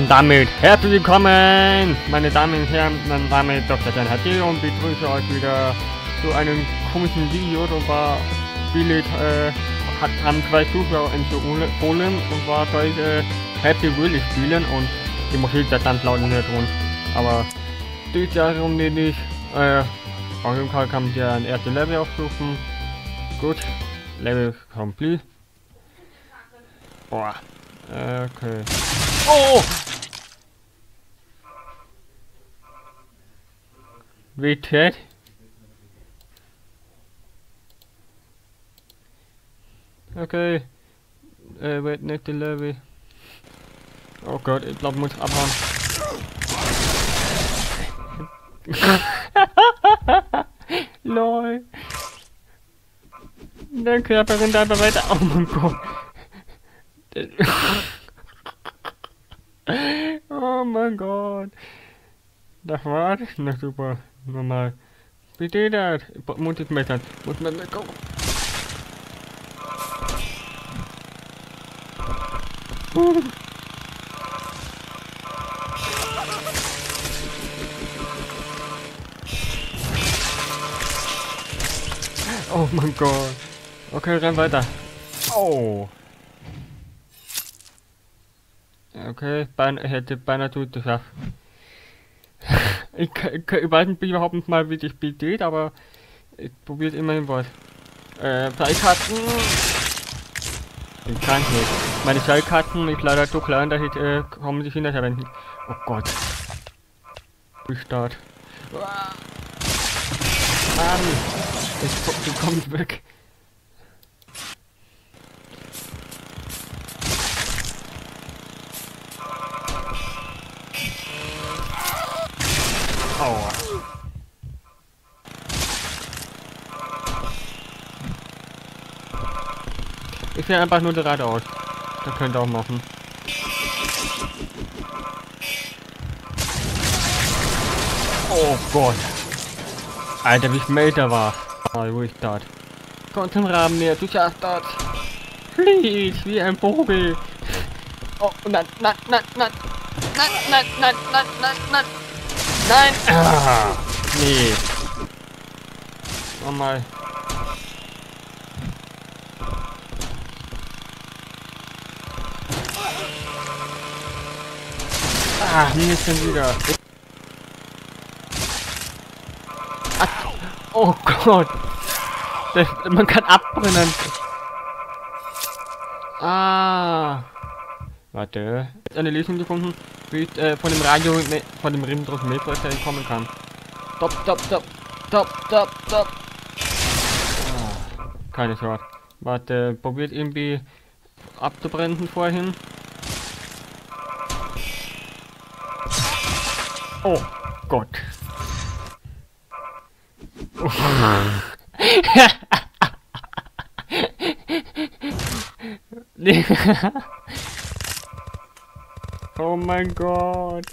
Und damit herzlich willkommen, meine Damen und Herren, mein Name ist Dr. Dan HD und begrüße euch wieder zu einem komischen Video. Und war Billet haben zwei Zuschauer empfohlen und war soll ich Happy Wheelie spielen und die Musik da ganz laut in der Ton. Aber durch die Runde nicht. Auf jeden Fall kann man ja ein erstes Level aufrufen. Gut, Level complete. Boah. Okay. Oh! Bitte? Okay. Wird nicht die Level. Oh Gott, ich glaube, ich muss abhauen. LOL. Der Körper rennt einfach weiter. Oh mein Gott. Oh mein Gott. Das war's. Na super. Normal. Bitte das. Muss ich meckern. Muss man meckern. Oh mein Gott. Okay, renn weiter. Oh. Okay, hätte beinahe gut geschafft. Ich weiß nicht überhaupt nicht mal, wie das Spiel geht, aber ich probiere es immerhin was. Seilkarten. Ich kann nicht. Meine Seilkarten ist leider so klein, dass ich kaum sich hinterverwenden. Oh Gott. Restart. Mann! Du kommst weg. Aua. Ich will einfach nur geradeaus. Das könnt ihr auch machen. Oh Gott. Alter, wie schnell der war. Mal ruhig dort. Komm zum Rahmen näher, du schaffst das. Flieg wie ein Vogel. Oh, nein, nein, nein, nein. Nein, nein, nein, nein, nein, nein. Nein! Ah, nee. Nochmal. Ah, nicht schon wieder. Ach, oh Gott. Man kann abbrennen. Ah. Warte. Eine Lösung gefunden, wie ich von dem Radio, von dem Rindruck Metro kommen kann. Stopp, stopp, stopp. Stopp, stopp, stopp. Ah, keine Chance. Warte, probiert irgendwie abzubrennen vorhin. Oh Gott. Oh. Oh mein Gott.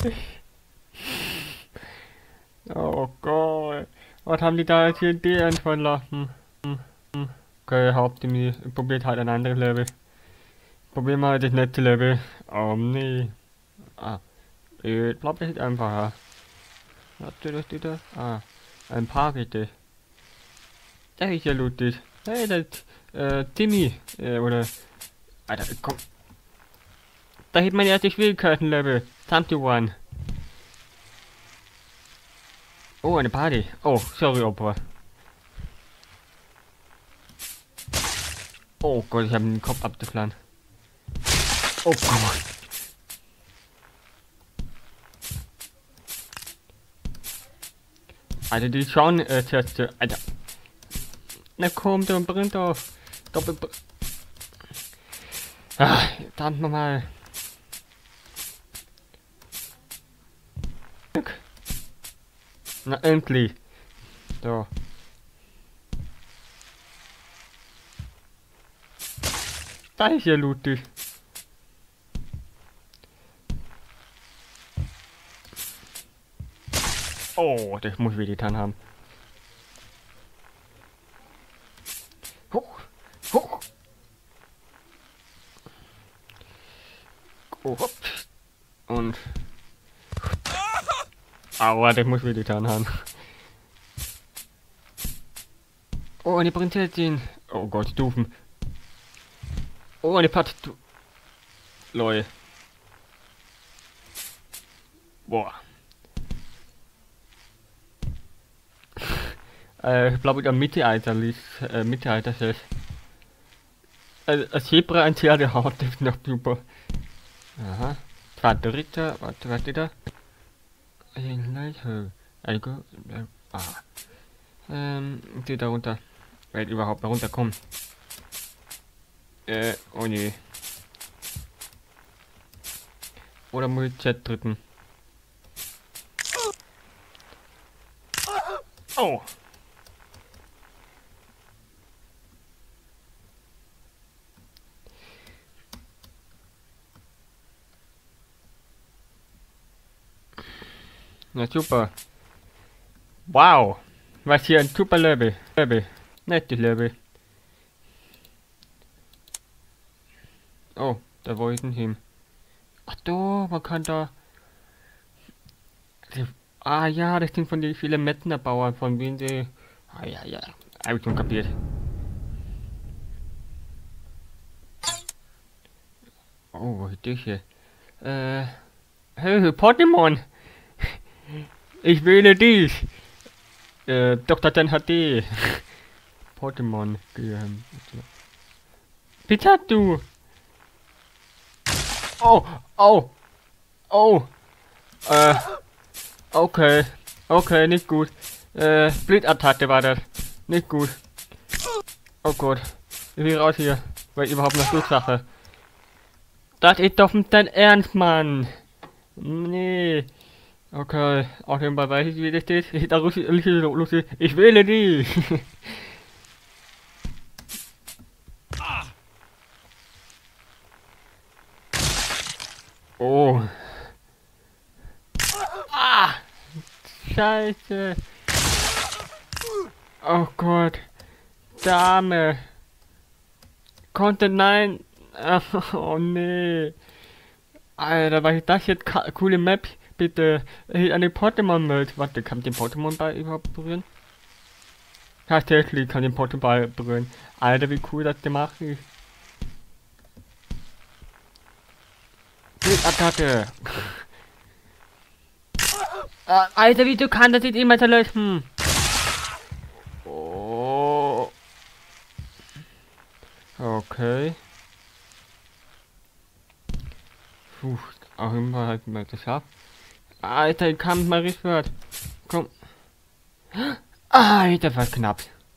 Oh Gott. Was haben die da jetzt hier einfallen lassen? Okay, Hauptdemie. Probiert halt ein anderes Level. Probieren wir halt das nette Level. Oh nee. Ah. Ich glaube, das ist einfacher. Was steht da? Ah. Ein paar bitte. Das ist ja lustig. Hey, das Timmy. Oder. Alter, komm. Da hebt mein erstes Schwierigkeitenlevel. 21. Oh, eine Party. Oh, sorry, Opfer. Oh Gott, ich habe den Kopf abgeflagen. Oh Gott. Alter, die schauen Teste. Alter. Na komm, der brennt auf. Doppel. Ah, verdammt nochmal. Na endlich. So. Da ist ja lustig. Oh, das muss weh getan haben. Hoch, hoch. Oh, hopp. Und Und... Aua, das muss wir getan haben. Oh, eine Prinzessin. Oh Gott, Stufen. Oh, eine Patte. Lol. Boah. Ich glaube, der Mittelalter liest, Mittelalter ist. Ein Zebra, ein Pferdehaut, das ist noch super. Aha. Zweiter Ritter, warte, was steht da? Steht da runter. Weil überhaupt da runterkommen. Oh je. Oder muss ich Z drücken? Oh! Na super. Wow! Was hier ein super Level. Nettes Level. Oh, da wollte ich hin. Ach du, man kann da... Ah ja, das sind von den vielen Mettnerbauern, von denen die... Ah ja, ja, hab ich schon kapiert. Oh, was ist das hier? Hey, Pokémon! Ich wähle dich! Dr. Dan HD! Pokémon, Pikachu! Oh, oh, oh! Okay, okay, nicht gut. Splitattacke war das. Nicht gut. Oh Gott. Ich will raus hier, weil ich überhaupt noch Durchsache. Das ist doch nicht dein Ernst, Mann. Nee. Okay, auf jeden Fall weiß ich, wie das steht. Da Lucy, ich wähle die. Oh. Ah. Scheiße. Oh Gott. Dame. Konnte nein. Oh nee. Alter, was ist das jetzt? Coole Map. Bitte. Eine Pokémon-Welt. Warte, kann ich den Pokémon-Ball überhaupt berühren? Tatsächlich kann ich den Pokémon-Ball berühren. Alter, wie cool das gemacht ist. Attacke. Alter, wie du kannst das nicht immer zerlöschen? Oh. Okay. Puh, auch immer halt mal geschafft. Alter, ich kann mal richtig. Komm. Alter, war knapp.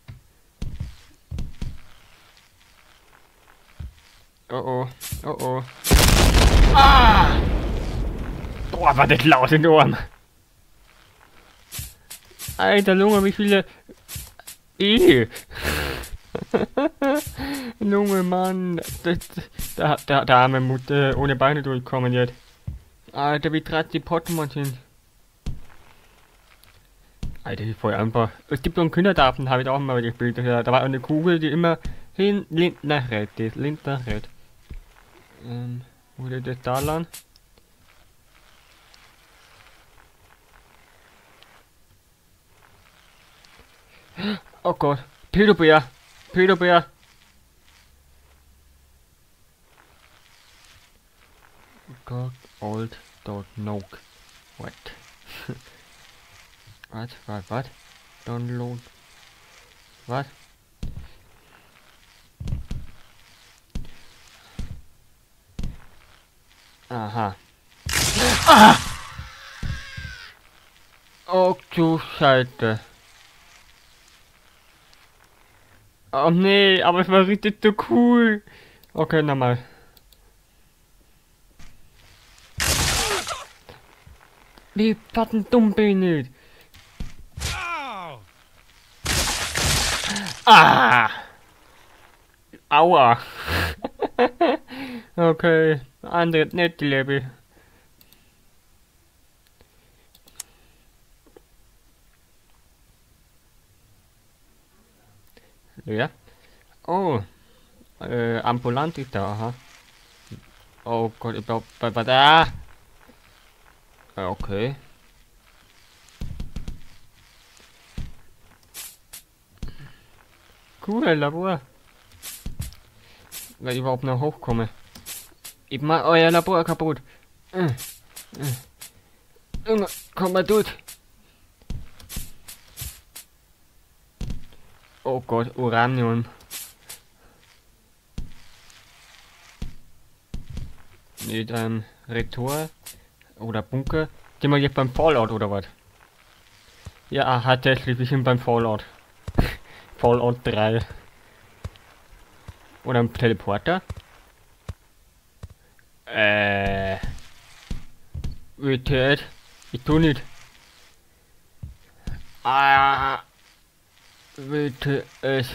Oh oh, oh oh. Ah! Boah, war das laut in den Ohren. Alter Junge, wie viele... Junge Mann, der arme Mutter ohne Beine durchkommen jetzt. Alter, wie dreist die Pokémon sind. Alter, die voll einfach. Es gibt so einen Kindergarten, habe ich auch mal gespielt. Da war eine Kugel, die immer links nach rechts ist. Links nach rechts. Wurde das da lang? Oh Gott. Pedobär. Pedobär. Dog, old, dog, noke. What? Was? Download. Was? Aha. Ah! Oh du Scheiße. Oh nee, aber es war richtig so cool. Okay, nochmal. Wie fucking dumm bin ich? Ah! Aua! Okay, andere nette Level. Ja. Oh. Ambulant ist da, aha. Oh Gott, ich glaub, da. Okay. Cool, Labor. Weil ich überhaupt noch hochkomme. Ich mach euer Labor kaputt. Junge, komm mal durch. Oh Gott, Uranium. Mit einem Reaktor oder Bunker. Sind wir jetzt beim Fallout oder was? Ja, tatsächlich, wir sind beim Fallout. Fallout 3. Oder ein Teleporter. Bitte. Ich tu nicht. Bitte es.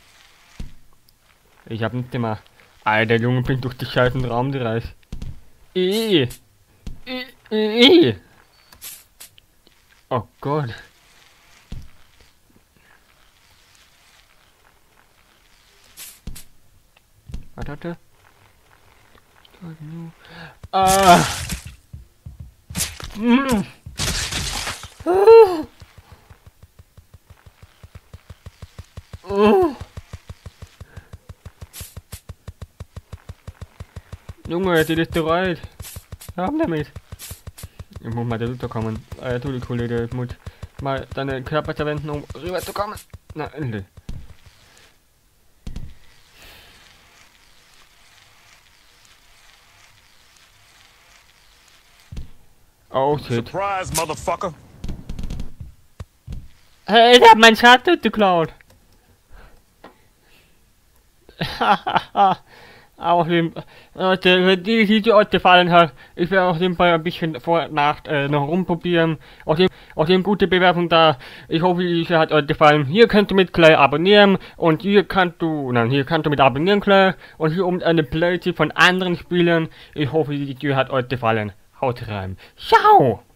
Ich hab nicht gemacht. Alter Junge, bin durch die scheißen Raum gereist. Oh Gott. Was hat er? Ah. Junge, die ist bereit. Haben damit. Ich muss mal da rüberkommen. Du die Kollege, ich muss mal deine Körper verwenden, um rüberzukommen. Na, endlich. Oh shit. Surprise, motherfucker. Hey, der hat meinen Schatten geklaut. Auf dem, wenn die Video euch gefallen hat, ich werde auf jeden Fall ein bisschen vor Nacht noch rumprobieren. Auf dem gute Bewertung da. Ich hoffe, die Video hat euch gefallen. Hier könnt ihr mit gleich abonnieren und hier kannst du mit abonnieren gleich und hier oben eine Playlist von anderen Spielen. Ich hoffe, die Video hat euch gefallen. Haut rein. Ciao!